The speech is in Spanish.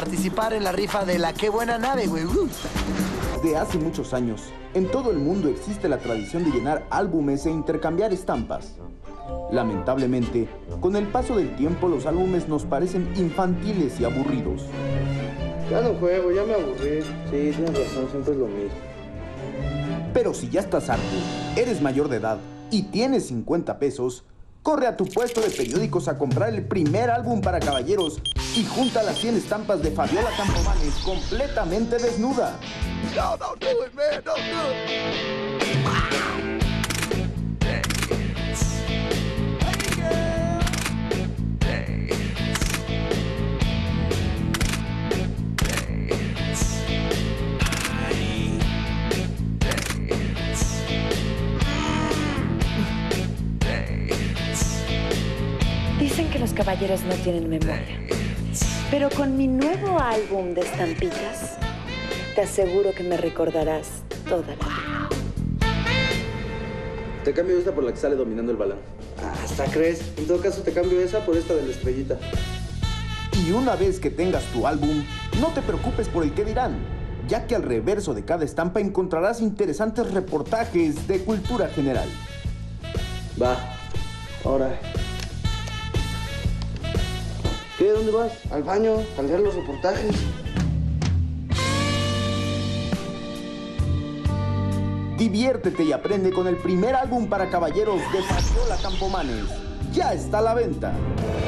participar en la rifa de la Qué Buena Nave, güey. Desde hace muchos años, en todo el mundo existe la tradición de llenar álbumes e intercambiar estampas. Lamentablemente, con el paso del tiempo los álbumes nos parecen infantiles y aburridos. Ya no juego, ya me aburrí. Sí, tienes razón, siempre es lo mismo. Pero si ya estás harto, eres mayor de edad y tienes 50 pesos, corre a tu puesto de periódicos a comprar el primer álbum para caballeros y junta las 100 estampas de Fabiola Campomanes completamente desnuda. No, don't do it, man, don't do it. Dicen que los caballeros no tienen memoria. Pero con mi nuevo álbum de estampitas, te aseguro que me recordarás toda la vida. Te cambio esta por la que sale dominando el balón. Hasta crees. En todo caso, te cambio esa por esta de la estrellita. Y una vez que tengas tu álbum, no te preocupes por el qué dirán, ya que al reverso de cada estampa encontrarás interesantes reportajes de cultura general. Va. Ahora. ¿Qué? ¿Dónde vas? Al baño, a leer los reportajes. Diviértete y aprende con el primer álbum para caballeros de Fabiola Campomanes. Ya está a la venta.